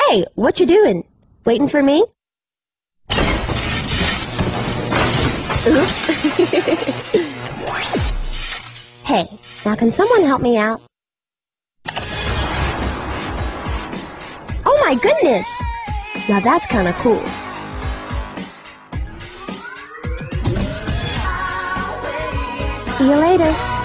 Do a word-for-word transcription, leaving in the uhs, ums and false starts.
Hey, what you doing? Waiting for me? Oops. Hey, now can someone help me out? Oh my goodness! Now that's kind of cool. See you later.